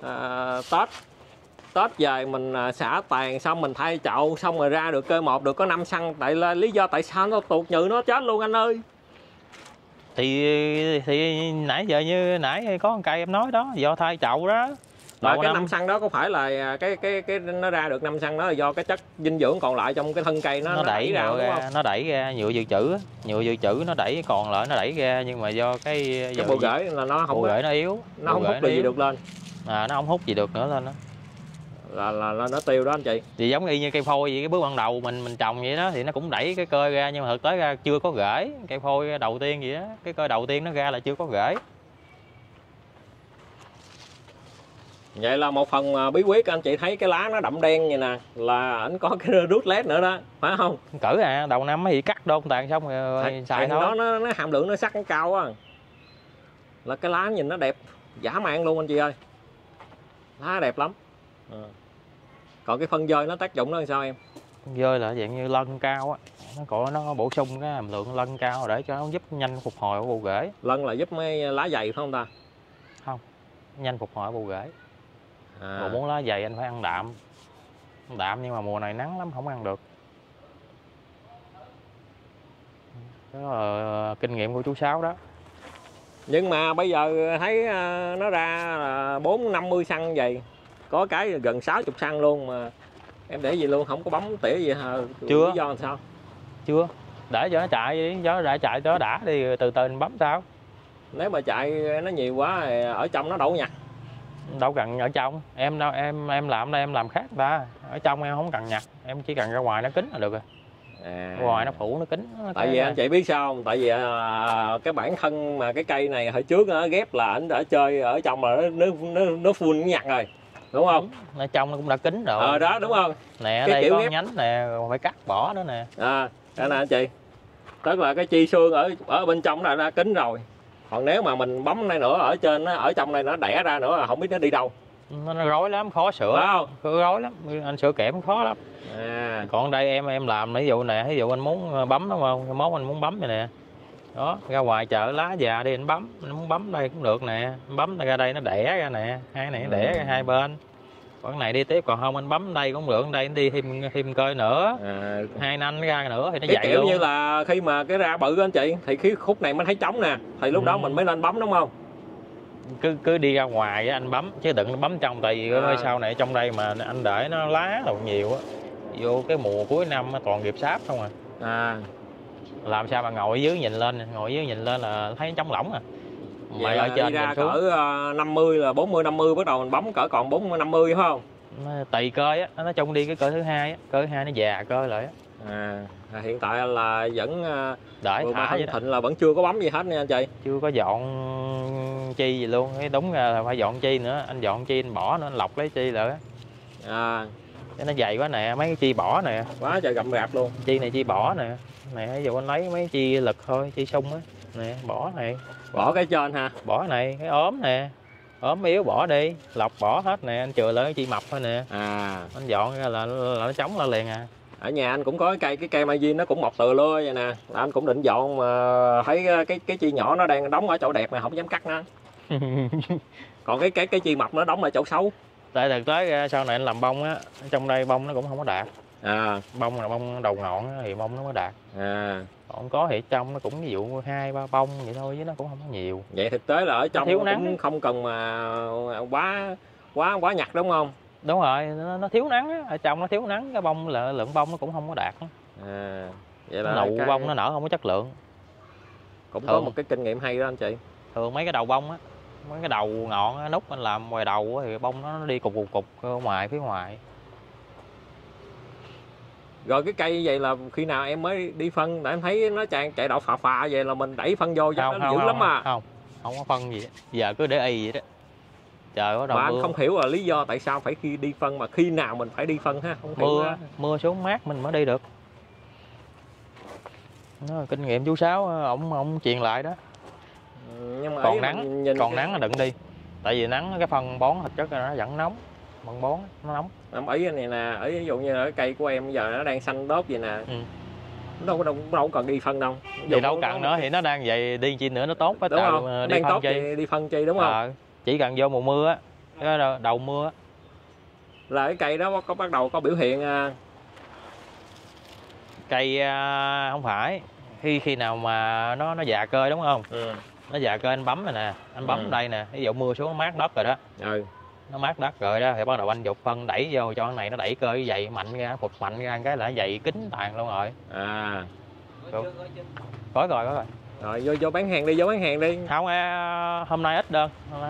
Tết về mình xả tàn xong mình thay chậu xong rồi ra được cây một được có 5 xăng, tại là lý do tại sao nó tuột nhừ nó chết luôn anh ơi. Thì nãy giờ như nãy có một cây em nói đó, do thay chậu đó. Mà cái 5 xăng đó có phải là cái nó ra được 5 xăng đó là do cái chất dinh dưỡng còn lại trong cái thân cây nó đẩy ra, đúng không? Nó đẩy ra nhựa dự trữ nó đẩy còn lại nó đẩy ra, nhưng mà do cái bộ rễ là nó không, bộ rễ nó yếu, nó không hút gì được lên. Nó không hút gì được nữa lên đó. Là nó tiêu đó anh chị. Thì giống y như cây phôi vậy, cái bước ban đầu mình trồng vậy đó thì nó cũng đẩy cái cơ ra, nhưng mà thực tế ra chưa có rễ. Cây phôi đầu tiên vậy đó, cái cơ đầu tiên nó ra là chưa có rễ. Vậy là một phần bí quyết anh chị thấy cái lá nó đậm đen vậy nè, là ảnh có cái Rootless nữa đó, phải không? Cỡ đầu năm mới cắt đôn tàn xong rồi xài thôi. Nó hàm lượng nó sắc nó cao á. Là cái lá nhìn nó đẹp dã man luôn anh chị ơi. Lá đẹp lắm. Còn cái phân dơi nó tác dụng nó làm sao em? Phân dơi là dạng như lân cao á, nó bổ sung cái hàm lượng lân cao để cho nó giúp nhanh phục hồi của bộ rễ. Lân là giúp mấy lá dày phải không ta? Không, nhanh phục hồi bộ rễ. Còn muốn lá dày anh phải ăn đạm. Nhưng mà mùa này nắng lắm không ăn được. Đó là kinh nghiệm của chú Sáu đó. Nhưng mà bây giờ thấy nó ra là 4-50 xăng vậy, có cái gần 60 xăng luôn mà em để gì luôn, không có bấm tỉa gì hả? Chưa. Lý do làm sao? Chưa, để cho nó chạy đi, cho nó chạy cho nó đã đi, từ từ mình bấm sao. Nếu mà chạy nó nhiều quá thì ở trong nó đâu nhặt. Đâu cần ở trong, em làm đây em làm khác ta. Ở trong em không cần nhặt, em chỉ cần ra ngoài nó kín là được rồi. Ngoài nó phủ nó kín. Tại vì anh chị biết sao không? Tại vì cái bản thân mà cái cây này hồi trước nó ghép là ảnh đã chơi ở trong là nó full nhặt rồi, đúng không? Ở trong nó cũng đã kín rồi. Đó đúng không? Nè, đây có nhánh nè, phải cắt bỏ nữa nè. Đây nè anh chị. Tức là cái chi xương ở bên trong nó đã kín rồi. Còn nếu mà mình bấm đây nữa, ở trên ở trong này nó đẻ ra nữa là không biết nó đi đâu. Nó rối lắm, khó sửa. Không? Rối lắm, anh sửa kẽm khó lắm. Còn đây em làm ví dụ nè, ví dụ anh muốn bấm đúng không? Món anh muốn bấm này nè. Đó, ra ngoài chợ lá già đi anh muốn bấm đây cũng được nè. Anh bấm ra đây nó đẻ ra nè, hai này nó đẻ ra hai bên. Còn này đi tiếp, còn không anh bấm đây cũng được, đây anh đi thêm cơi nữa. Hai nanh ra nữa thì nó dậy kiểu luôn. Như là khi mà cái ra bự anh chị thì cái khúc này mới thấy trống nè, thì lúc đó mình mới nên bấm đúng không? Cứ đi ra ngoài anh bấm chứ đừng bấm trong, tại vì sau này trong đây mà anh để nó lá đồ nhiều á, vô cái mùa cuối năm toàn nghiệp sáp không làm sao mà ngồi dưới nhìn lên là thấy trống lỏng Mày ở trên ra cỡ 50 là 40-50 bắt đầu mình bấm cỡ còn 40-50 phải không? Tùy cơi á, nói chung đi cái cỡ thứ hai á, nó già cơi lại Hiện tại là vẫn Đợi vừa thả Hưng vậy đó. Thịnh là vẫn chưa có bấm gì hết nha anh chị. Chưa có dọn chi gì luôn, cái đúng ra là phải dọn chi nữa, anh dọn chi anh bỏ nữa, anh lọc lấy chi lại á. Cái nó dày quá nè, mấy cái chi bỏ nè. Quá trời gầm rạp luôn. Chi này chi bỏ nè. Nè, giờ anh lấy mấy chi lực thôi, chi sung á. Nè, bỏ này. Bỏ cái trên ha. Bỏ này, cái ốm nè. Ốm yếu bỏ đi, lọc bỏ hết nè, anh chừa lại cái chi mập thôi nè. Anh dọn ra là nó chống lại liền à. Ở nhà anh cũng có cái cây mai nó cũng mọc từ lưa vậy nè. Anh cũng định dọn mà thấy cái chi nhỏ nó đang đóng ở chỗ đẹp mà không dám cắt nó. Còn cái chi mập nó đóng ở chỗ xấu. Tại thực tế sau này anh làm bông á, trong đây bông nó cũng không có đạt. Bông là bông đầu ngọn á, thì bông nó mới đạt. Còn có thì trong nó cũng ví dụ 2-3 bông vậy thôi chứ nó cũng không có nhiều. Vậy thực tế là ở trong thiếu nó nắng cũng không cần mà quá nhặt đúng không? Đúng rồi, nó thiếu nắng á, ở trong nó thiếu nắng, cái bông lượng bông nó cũng không có đạt. Vậy là nụ bông nó nở không có chất lượng. Cũng có một cái kinh nghiệm hay đó anh chị. Thường mấy cái đầu bông á, mấy cái đầu ngọn á, nút anh làm ngoài đầu á, thì bông nó đi cục ở ngoài phía ngoài. Rồi cái cây vậy là khi nào em mới đi phân? Để em thấy nó chạy đậu phà vậy là mình đẩy phân vô cho nó dữ lắm à. Không có phân gì, giờ cứ để y vậy đó. Trời bắt đầu mà mưa. Anh không hiểu là lý do tại sao phải khi đi phân mà khi nào mình phải đi phân ha, không hiểu. Mưa xuống mát mình mới đi được. Nó là kinh nghiệm chú Sáu ông truyền lại đó. Nhưng mà còn nắng là đừng đi. Tại vì nắng cái phân bón thực chất là nó vẫn nóng. Phân bón nó nóng. Ý này nè, ví dụ như là cái cây của em bây giờ nó đang xanh tốt vậy nè. Đâu cần đi phân đâu. Vậy đâu cần nữa thì nó đang vậy đi chi nữa nó tốt quá. Đúng không? Đi phân chi. Đi phân chi đúng không? Chỉ cần vô mùa mưa á, đầu mưa á, là cái cây đó có bắt đầu có biểu hiện. Cây không phải khi nào mà nó già cơi đúng không? Nó già cơi anh bấm rồi nè, anh bấm đây nè, ví dụ mưa xuống nó mát đất rồi đó. Nó mát đất rồi đó thì bắt đầu anh dục phân đẩy vô cho cái này nó đẩy cơi dày mạnh ra, phụt mạnh ra cái là nó dày kín tàn luôn rồi. Có rồi. Rồi vô bán hàng đi, vô bán hàng đi. Không, hôm nay ít đơn.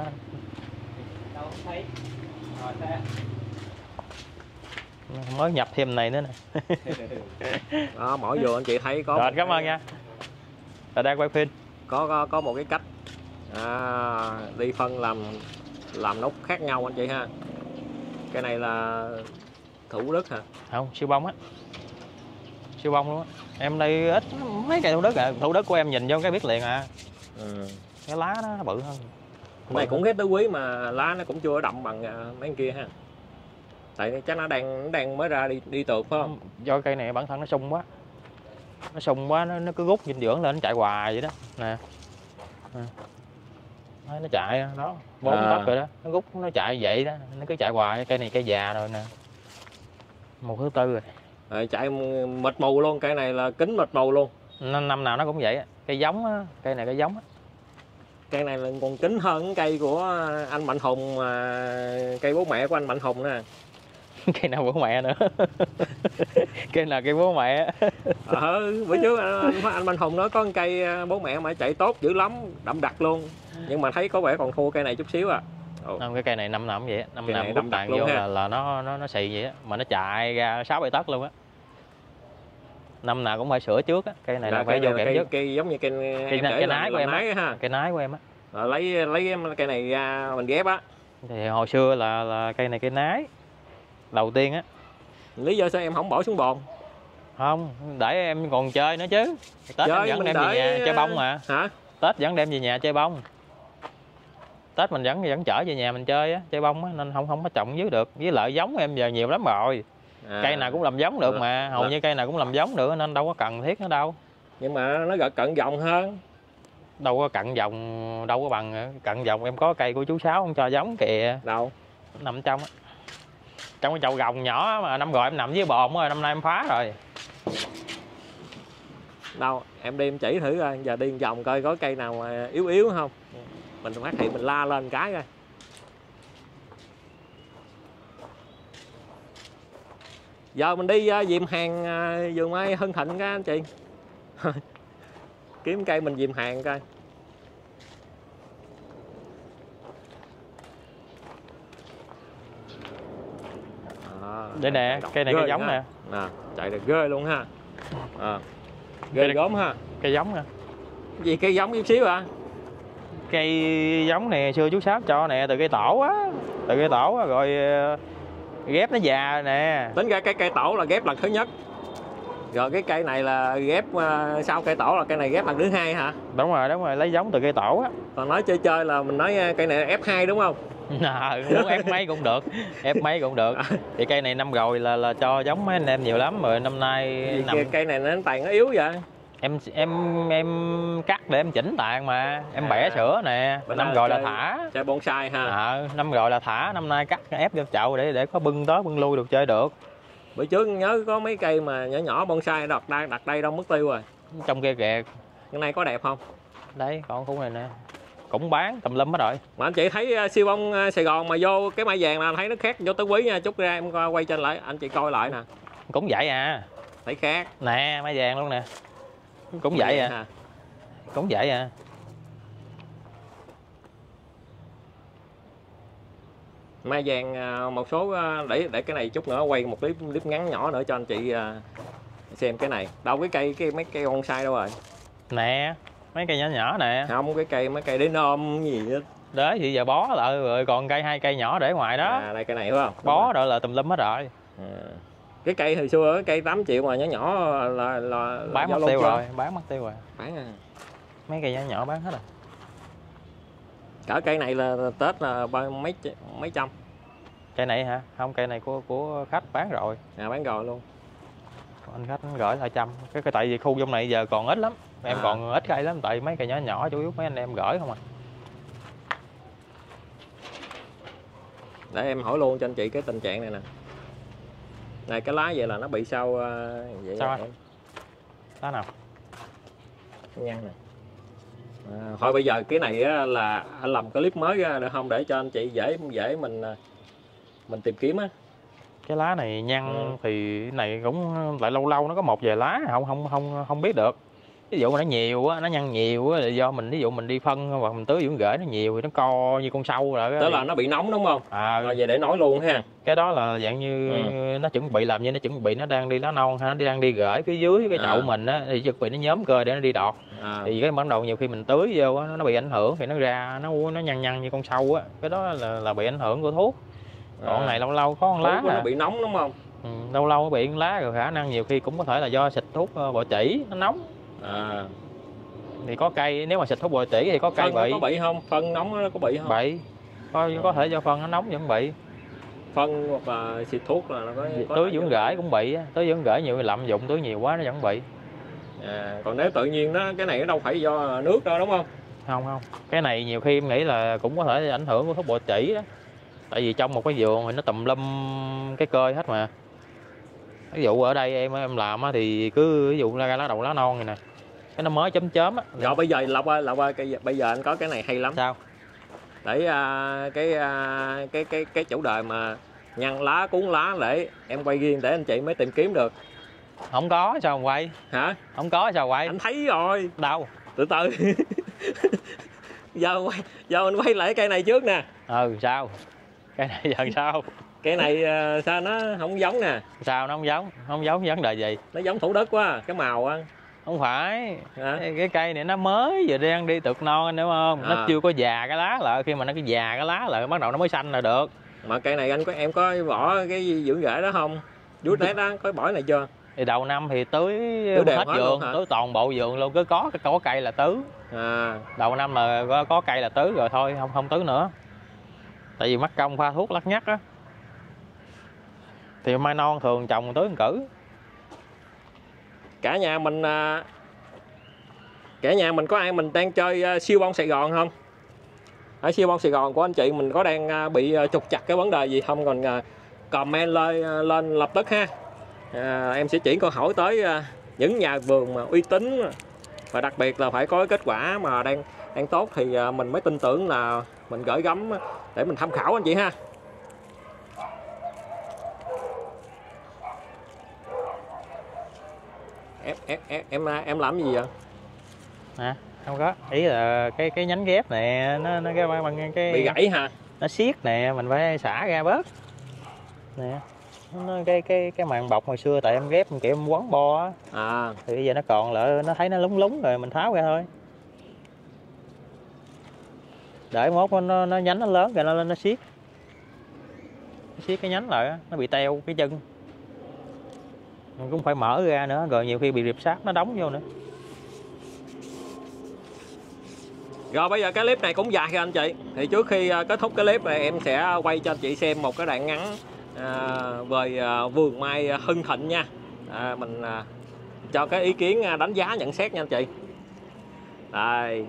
Mới nhập thêm này nữa nè. Đó, mỗi vừa anh chị thấy có. Rồi, cảm ơn nha. Là đang quay phim. Có một cái cách đi phân làm nút khác nhau anh chị ha. Cái này là Thủ Đức hả? Không, siêu bông á. Siêu bông luôn á. Em đây ít mấy cây Thủ Đức à. Thủ Đức của em nhìn vô cái biết liền à. Cái lá nó bự hơn. Cái này cũng ghét tứ quý mà lá nó cũng chưa đậm bằng mấy cái kia ha. Tại chắc nó đang mới ra đi tược phải không? Do cây này bản thân nó sung quá. Nó sung quá nó cứ rút dinh dưỡng lên nó chạy hoài vậy đó. Nè. Nó chạy đó, 4 tấc rồi đó, nó rút nó chạy vậy đó, nó cứ chạy hoài. Cây này cây già rồi nè. Mùa thứ tư rồi. Chạy mịt mù luôn, cây này là kính mịt mù luôn. Năm nào nó cũng vậy á. Cây giống á, cây này cây giống á. Cây này là còn kính hơn cây của anh Mạnh Hùng, cây bố mẹ của anh Mạnh Hùng nè. Cây nào bố mẹ nữa. Cây nào cây bố mẹ. Bữa trước anh Mạnh Hùng nói có một cây bố mẹ mà chạy tốt dữ lắm, đậm đặc luôn. Nhưng mà thấy có vẻ còn thua cây này chút xíu à. Không, cái cây này năm nào cũng vậy á. Năm nào cũng tàn vô là nó xì vậy á. Mà nó chạy ra 6-7 tấc luôn á. Năm nào cũng phải sửa trước á. Cây này là phải vô kẽm trước. Cây giống như cây nái của em á. Cây nái của em á. Lấy cây này ra mình ghép á. Thì hồi xưa là cây này cây nái đầu tiên á. Lý do sao em không bỏ xuống bồn? Không, để em còn chơi nữa chứ. Tết em vẫn đem về nhà chơi bông mà. Hả? Tết vẫn đem về nhà chơi bông. Tết mình vẫn chở về nhà mình chơi á, chơi bông á, nên không có trồng dưới được. Với lại giống em giờ nhiều lắm rồi. Cây nào cũng làm giống được mà, hầu như cây nào cũng làm giống được nên đâu có cần thiết nữa đâu. Nhưng mà nó cận dòng hơn. Đâu có cận dòng, đâu có bằng cận dòng. Em có cây của chú Sáu không cho giống kìa. Đâu? Nằm trong á. Trong cái chậu gồng nhỏ mà năm rồi em nằm dưới bồn rồi, năm nay em phá rồi. Đâu, em đi em chỉ thử coi, giờ đi vòng coi có cây nào mà yếu không. Mình phát hiện mình la lên cái coi. Giờ mình đi dìm hàng vườn mai Hưng Thịnh cái anh chị. Kiếm cây mình dìm hàng coi. Đây nè, cây này cây giống nè. Chạy được ghê luôn ha. Ghê gớm ha. Cây giống nè. Gì cây giống chút xíu à? Cây giống này xưa chú Sáu cho nè, từ cây tổ á. Từ cây tổ á, rồi ghép nó già nè. Tính ra cái cây tổ là ghép lần thứ nhất. Rồi cái cây này là ghép sau cây tổ là cây này ghép lần thứ hai hả? Đúng rồi, lấy giống từ cây tổ á. Còn nói chơi chơi là mình nói cây này là F2 đúng không? Muốn ép mấy cũng được, ép mấy cũng được. Thì cây này năm rồi là cho giống mấy anh em nhiều lắm rồi, năm nay cây này nó tàn nó yếu vậy. Em cắt để em chỉnh tàn mà, em bẻ sữa nè, năm rồi là thả. Chơi bonsai ha. Năm rồi là thả, năm nay cắt ép vô chậu để có bưng tới bưng lui được chơi được. Bữa trước nhớ có mấy cây mà nhỏ nhỏ bonsai đặt đây đâu mất tiêu rồi. Trong kia kìa. Cái này có đẹp không? Đấy, còn khu này nè. Cũng bán tùm lum hết rồi. Mà anh chị thấy siêu bông Sài Gòn mà vô cái mai vàng là thấy nó khác vô Tứ Quý nha. Chút ra em quay trên lại anh chị coi lại nè. Cũng vậy à. Thấy khác. Nè, mai vàng luôn nè. Cũng vậy à. Cũng vậy à. Mai vàng một số để cái này chút nữa quay một clip ngắn nhỏ nữa cho anh chị xem cái này. Đâu mấy cây bonsai đâu rồi? Nè, mấy cây nhỏ nhỏ nè. Không, mấy cây đến ôm gì hết. Đấy thì giờ bó lại rồi, còn hai cây nhỏ để ngoài đó. Đây cây này phải không? Bó rồi là tùm lum hết rồi. Cái cây hồi xưa cái cây 8 triệu mà nhỏ nhỏ là bán mất tiêu rồi, bán mất tiêu rồi. Bán à. Mấy cây nhỏ nhỏ bán hết rồi. Cả cây này là Tết là mấy trăm. Cây này hả? Không, cây này của khách bán rồi. Bán rồi luôn. Anh khách gửi lại trăm. Cái tại vì khu trong này giờ còn ít lắm. Em còn ít cây lắm, tại mấy cây nhỏ nhỏ chủ yếu mấy anh em gửi không à. Để em hỏi luôn cho anh chị cái tình trạng này nè. Này cái lá vậy là nó bị sao vậy? Sao anh? Lá nào? Nhăn nè. Thôi bây giờ cái này là anh làm clip mới ra được không, để cho anh chị dễ mình tìm kiếm á. Cái lá này nhăn thì này cũng lại lâu lâu nó có một vài lá không biết được. Ví dụ mà nó nhiều á, nó nhăn nhiều á là do mình, ví dụ mình đi phân hoặc mình tưới dưỡng rễ nó nhiều thì nó co như con sâu rồi. Tức là nó bị nóng đúng không? Rồi về để nói luôn ha. Cái đó là dạng như nó chuẩn bị làm như nó chuẩn bị nó đang đi lá non hay nó đang đi rễ phía dưới cái chậu mình á, thì chuẩn bị nó nhóm cơ để nó đi đọt. Thì cái ban đầu nhiều khi mình tưới vô á, nó bị ảnh hưởng thì nó ra nó nhăn như con sâu á, cái đó là bị ảnh hưởng của thuốc. Còn này lâu lâu có con lá nó bị nóng đúng không? Lâu lâu bị con lá rồi khả năng nhiều khi cũng có thể là do xịt thuốc bọ trĩ nó nóng. Thì có cây nếu mà xịt thuốc bọ trĩ thì có cây phân có bị không? Phân nóng nó có bị không? Bị. Có thể do phân nó nóng vẫn bị. Phân hoặc là xịt thuốc là nó có tưới dưỡng rễ cũng bị, tưới dưỡng rễ nhiều lạm dụng tưới nhiều quá nó vẫn bị. Còn nếu tự nhiên cái này nó đâu phải do nước đâu đúng không? Không, cái này nhiều khi em nghĩ là cũng có thể ảnh hưởng của thuốc bọ trĩ đó. Tại vì trong một cái vườn thì nó tùm lum cái cơi hết mà. Ví dụ ở đây em làm thì cứ ví dụ ra lá đầu lá non này nè, cái nó mới chấm á. Rồi bây giờ lọc ơi bây giờ anh có cái này hay lắm. Sao? Để cái chủ đời mà nhăn lá cuốn lá để em quay riêng để anh chị mới tìm kiếm được. Không có sao không quay? Hả? Không có sao quay? Anh thấy rồi. Đâu? Từ từ. giờ mình quay lại cây này trước nè. Sao? Cây này giờ sao? Cây này sao nó không giống nè? Sao nó không giống? Không giống vấn đề gì? Nó giống Thủ Đức quá, cái màu á. Không phải. Cái cây này nó mới vừa đang đi tược non anh hiểu không? Nó chưa có già cái lá lại, khi mà nó cái già cái lá lại bắt đầu nó mới xanh là được. Mà cây này em có bỏ cái dưỡng rễ đó không? Vuốt đấy đó, có bỏ này chưa? Thì đầu năm thì tưới hết vườn, tưới toàn bộ vườn luôn, cứ có cây là tưới. Đầu năm mà có cây là tưới rồi thôi, không tưới nữa. Tại vì mắc công pha thuốc lắc nhắc á. Thì mai non thường trồng tưới cử. Cả nhà mình có ai mình đang chơi siêu bông Sài Gòn không? Ở siêu bông Sài Gòn của anh chị mình có đang bị trục trặc cái vấn đề gì không? Còn comment lên lập tức ha. Em sẽ chuyển câu hỏi tới những nhà vườn mà uy tín và đặc biệt là phải có kết quả mà đang tốt thì mình mới tin tưởng là mình gửi gắm để mình tham khảo anh chị ha. Em làm gì vậy? Không có, ý là cái nhánh ghép nè nó cái bị gãy hả? Nó siết nè, mình phải xả ra bớt nè. cái màng bọc hồi xưa tại em ghép kiểu em quấn bo á, thì bây giờ nó còn lại, nó thấy nó lúng lúng rồi mình tháo ra thôi, để mốt nó nhánh nó lớn rồi nó lên nó siết cái nhánh lại, nó bị teo cái chân mình cũng phải mở ra nữa, rồi nhiều khi bị rịp sát nó đóng vô nữa. Rồi bây giờ cái clip này cũng dài rồi anh chị, thì trước khi kết thúc cái clip này em sẽ quay cho anh chị xem một cái đoạn ngắn về vườn mai Hưng Thịnh nha. Mình cho cái ý kiến đánh giá nhận xét nha anh chị. Đây.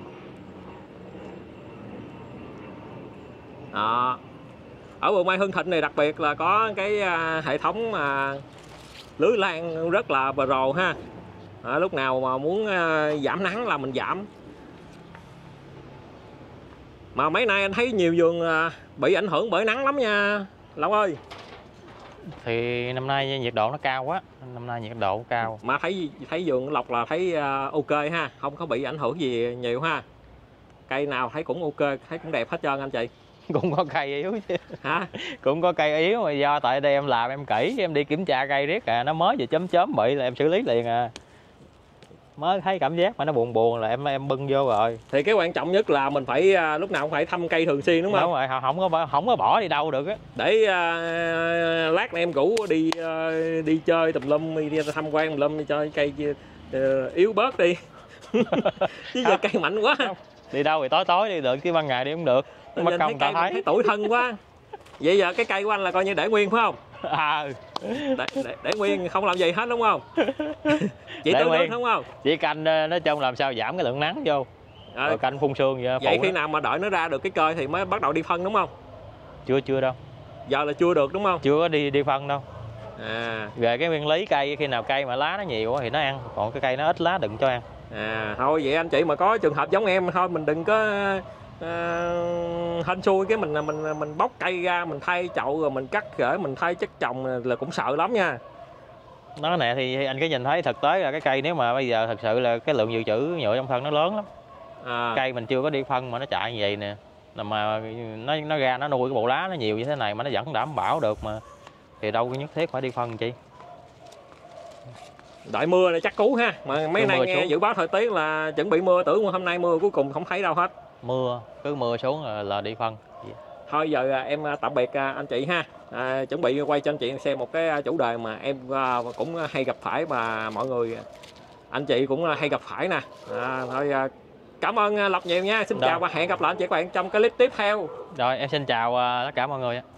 Đó. Ở vườn mai Hưng Thịnh này đặc biệt là có cái hệ thống lưới lan rất là pro ha. Lúc nào mà muốn giảm nắng là mình giảm. Mà mấy nay anh thấy nhiều vườn bị ảnh hưởng bởi nắng lắm nha Long ơi. Thì năm nay nhiệt độ nó cao quá, năm nay nhiệt độ cao. Mà thấy vườn Lộc là thấy ok ha, không có bị ảnh hưởng gì nhiều ha. Cây nào thấy cũng ok, thấy cũng đẹp hết trơn anh chị. Cũng có cây yếu chứ. Hả? Cũng có cây yếu mà do tại đây em làm em kỹ, em đi kiểm tra cây riết nó mới về chớm bị là em xử lý liền mới thấy cảm giác mà nó buồn là em bưng vô rồi. Thì cái quan trọng nhất là mình phải lúc nào cũng phải thăm cây thường xuyên đúng không? Đúng rồi, không có bỏ đi đâu được á. Để lát em rủ đi chơi tùm lum, đi tham quan tùm lum, đi cho cây yếu bớt đi. Chứ giờ cây mạnh quá. Đi đâu thì tối đi được, chứ ban ngày đi cũng được. Mất công ta thấy tủi thân quá. Vậy giờ cái cây của anh là coi như để nguyên phải không? Để nguyên không làm gì hết đúng không? Chỉ tưới nước đúng không? Chỉ canh nói chung làm sao giảm cái lượng nắng vô. Rồi canh phun sương vậy khi nào mà đợi nó ra được cái cây thì mới bắt đầu đi phân đúng không? Chưa đâu. Giờ là chưa được đúng không? Chưa có đi phân đâu. Về cái nguyên lý cây, khi nào cây mà lá nó nhiều thì nó ăn, còn cái cây nó ít lá đừng cho ăn. Thôi vậy anh chị mà có trường hợp giống em thôi mình đừng có hên xui cái mình bóc cây ra, mình thay chậu rồi mình cắt rễ, mình thay chất trồng là cũng sợ lắm nha. Nó nè thì anh cứ nhìn thấy thực tế là cái cây nếu mà bây giờ thật sự là cái lượng dự trữ nhựa trong thân nó lớn lắm. Cây mình chưa có đi phân mà nó chạy như vậy nè, mà nó ra nó nuôi cái bộ lá nó nhiều như thế này mà nó vẫn đảm bảo được mà, thì đâu có nhất thiết phải đi phân chi. Đợi mưa là chắc cú ha, mà mấy nay nghe dự báo thời tiết là chuẩn bị mưa, tưởng hôm nay mưa cuối cùng không thấy đâu hết. Cứ mưa xuống là đi phân. Thôi giờ em tạm biệt anh chị ha. Chuẩn bị quay cho anh chị xem một cái chủ đề mà em cũng hay gặp phải và mọi người anh chị cũng hay gặp phải nè. Thôi cảm ơn Lộc nhiều nha. Xin chào và hẹn gặp lại anh chị các bạn trong cái clip tiếp theo. Rồi em xin chào tất cả mọi người.